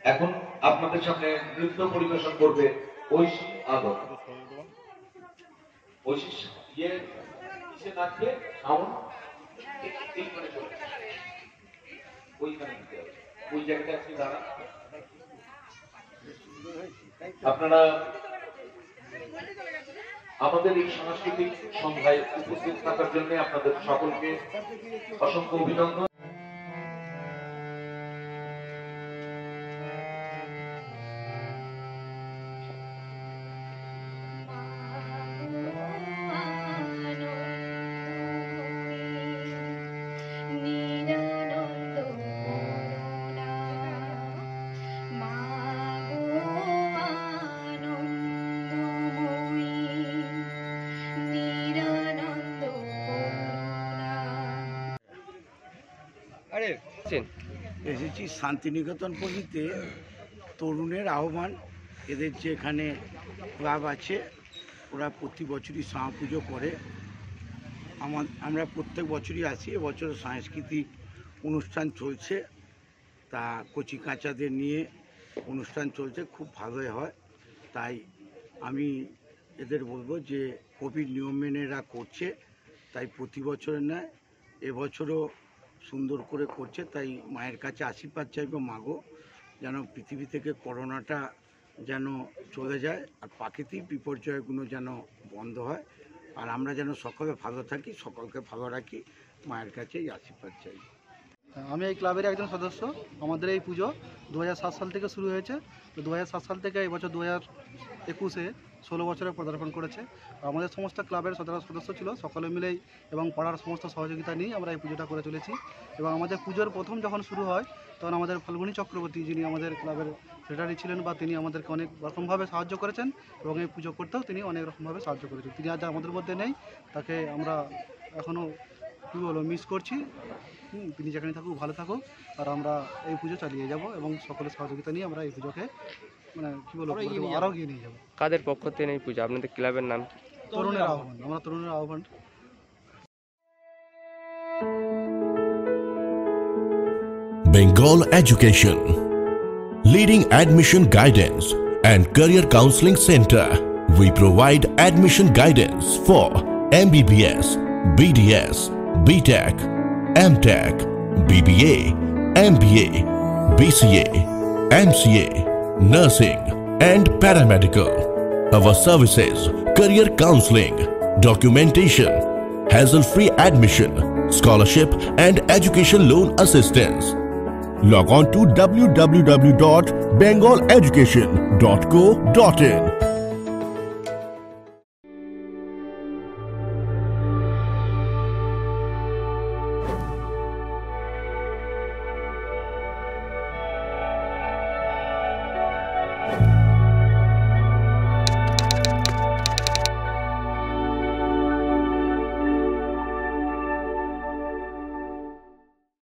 এখন আপনাদের সামনে নৃত্য পরিবেশন করবে ঐশী আদর। ঐশী ইয়ে কিসে নাচবে? সাউন্ড এইখানে চলে, ওইখানে দিতে হবে, ওই জায়গাটা আপনি দাঁড়ান। আপনারা আমাদের এই সাংস্কৃতিক সন্ধ্যায় উপস্থিত থাকার জন্য আপনাদের সকলকে অসংখ্য অভিনন্দন। এসেছি শান্তিনিকেতন পল্লীতে তরুণের আহ্বান। এদের যে এখানে ক্লাব আছে ওরা প্রতি বছরই শ্যামা পুজো করে। আমরা প্রত্যেক বছরই আসি। এবছর সাংস্কৃতিক অনুষ্ঠান চলছে, তা কচি কাঁচাদের নিয়ে অনুষ্ঠান চলছে, খুব ভালোই হয়। তাই আমি এদের বলবো যে কোভিড নিয়ম মেনে এরা করছে, তাই প্রতি বছরের নয় এবছরও সুন্দর করে করছে। তাই মায়ের কাছে আশীর্বাদ চাইবো, মাগো যেন পৃথিবী থেকে করোনাটা যেন চলে যায়, আর প্রাকৃতিক বিপর্যয়গুলো যেন বন্ধ হয়, আর আমরা যেন সকলে ভালো থাকি, সকলকে ভালো রাখি। মায়ের কাছে এই আশীর্বাদ চাই। আমি এই ক্লাবের একজন সদস্য। আমাদের এই পুজো 2007 সাল থেকে শুরু হয়েছে। তো 2007 সাল থেকে এই বছর 2021-এ 16 বছরে পদার্পণ করেছে। আমাদের সমস্ত ক্লাবের সদস্য ছিল, সকলে মিলেই এবং পাড়ার সমস্ত সহযোগিতা নিয়ে আমরা এই পুজোটা করে চলেছি। এবং আমাদের পুজোর প্রথম যখন শুরু হয় তখন আমাদের ফাল্গুনী চক্রবর্তী, যিনি আমাদের ক্লাবের সেক্রেটারি ছিলেন, বা তিনি আমাদেরকে অনেক রকমভাবে সাহায্য করেছেন এবং এই পুজো করতেও তিনি অনেক রকমভাবে সাহায্য করেছেন। তিনি আজ আমাদের মধ্যে নেই, তাকে আমরা এখনও কী বলবো মিস করছি। তিনি যেখানে থাকুক ভালো থাকুক, আর আমরা এই পুজো চালিয়ে যাব এবং সকলের সহযোগিতা নিয়ে আমরা এই পুজোকে মানে কী বলবো আরও এগিয়ে নিয়ে যাবো। কাদের পক্ষ থেকে এই পুজো? আপনাদের ক্লাবের নাম কি? তরুণের আহ্বান। আমরা তরুণের আহ্বান। Bengal Education, leading admission guidance and career counseling center. We provide admission guidance for MBBS, BDS, BTech, MTech, BBA, MBA, BCA, MCA, nursing and paramedical. Our services: career counseling, documentation, hassle-free admission, scholarship and education loan assistance. Log on to www.bengaleducation.co.in.